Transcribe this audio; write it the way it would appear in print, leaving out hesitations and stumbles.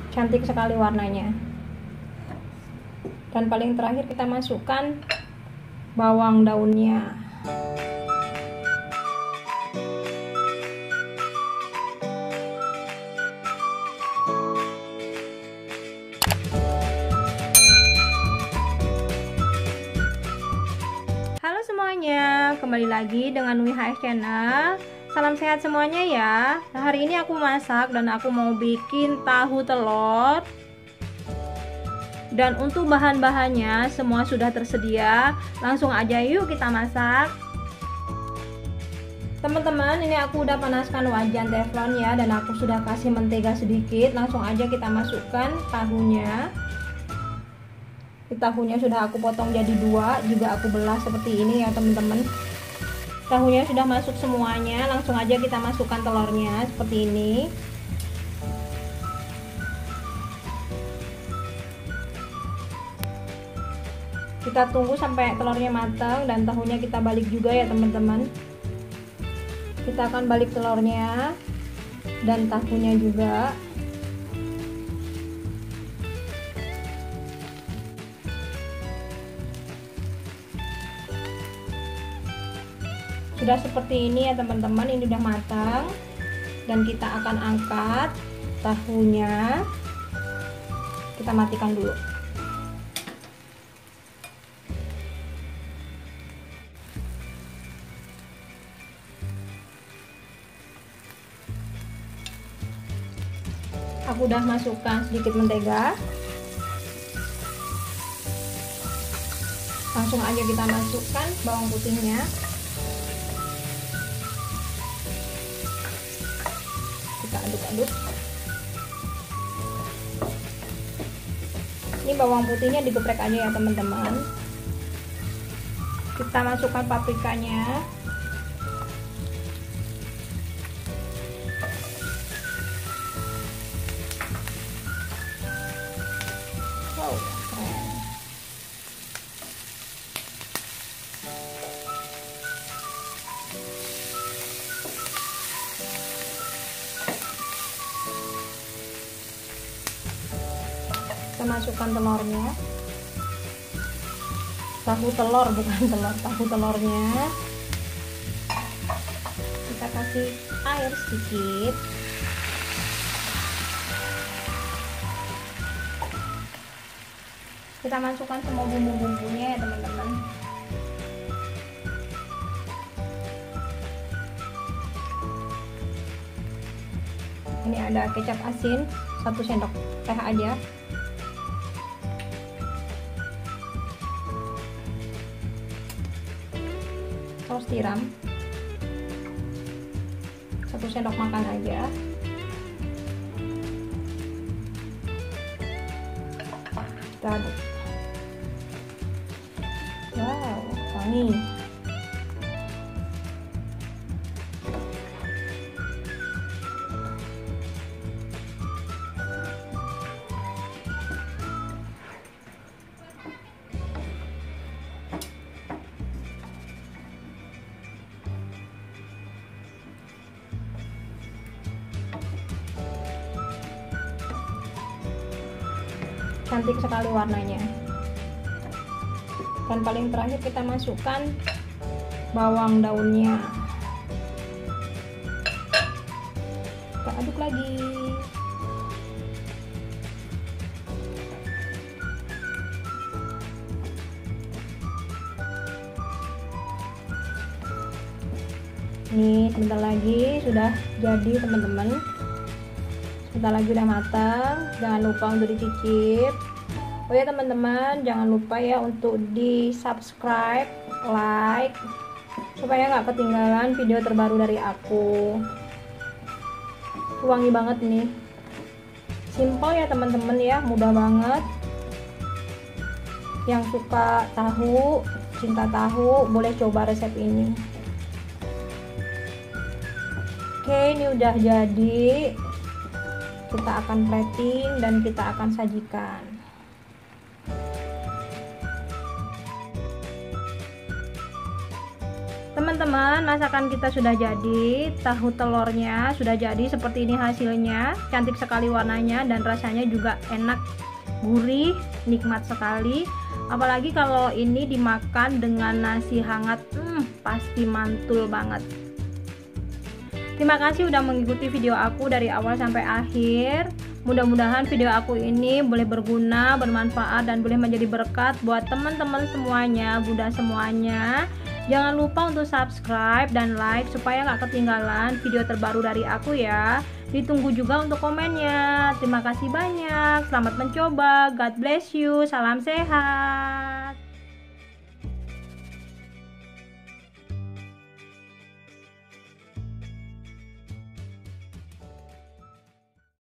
Cantik sekali warnanya. Dan paling terakhir kita masukkan bawang daunnya. Halo semuanya, kembali lagi dengan WHS Channel. Salam sehat semuanya ya. Nah, hari ini aku masak dan aku mau bikin tahu telur. Dan untuk bahan-bahannya semua sudah tersedia. Langsung aja yuk kita masak. Teman-teman, ini aku udah panaskan wajan teflon ya, dan aku sudah kasih mentega sedikit. Langsung aja kita masukkan tahunya. Tahunya sudah aku potong jadi dua, juga aku belah seperti ini ya teman-teman. Tahunya sudah masuk semuanya, langsung aja kita masukkan telurnya seperti ini. Kita tunggu sampai telurnya matang dan tahunya kita balik juga ya teman-teman. Kita akan balik telurnya dan tahunya juga. Sudah seperti ini ya teman-teman, ini udah matang. Dan kita akan angkat tahunya. Kita matikan dulu. Aku udah masukkan sedikit mentega. Langsung aja kita masukkan bawang putihnya. Kita aduk-aduk. Ini bawang putihnya digeprek aja ya teman-teman. Kita masukkan paprikanya. Wow, keren. Kita masukkan telurnya. Tahu telur, bukan telur, tahu telurnya. Kita kasih air sedikit. Kita masukkan semua bumbu-bumbunya ya teman-teman. Ini ada kecap asin 1 sendok teh aja. Saus tiram 1 sendok makan aja. Kita aduk. Wow, wangi. Cantik sekali warnanya. Dan paling terakhir kita masukkan bawang daunnya. Kita aduk lagi. Ini sebentar lagi sudah jadi teman-teman. Sebentar lagi udah matang. Jangan lupa untuk dicicip. Oh ya teman-teman, jangan lupa ya untuk di subscribe, like, supaya nggak ketinggalan video terbaru dari aku. Wangi banget nih. Simple ya teman-teman ya, mudah banget. Yang suka tahu, cinta tahu, boleh coba resep ini. Oke, ini udah jadi. Kita akan plating dan kita akan sajikan. teman-teman, masakan kita sudah jadi. Tahu telurnya sudah jadi, seperti ini hasilnya. Cantik sekali warnanya dan rasanya juga enak, gurih, nikmat sekali. Apalagi kalau ini dimakan dengan nasi hangat, pasti mantul banget. Terima kasih udah mengikuti video aku dari awal sampai akhir. Mudah-mudahan video aku ini boleh berguna, bermanfaat, dan boleh menjadi berkat buat teman-teman semuanya, Bunda semuanya. Jangan lupa untuk subscribe dan like supaya nggak ketinggalan video terbaru dari aku ya. Ditunggu juga untuk komennya. Terima kasih banyak. Selamat mencoba. God bless you. Salam sehat.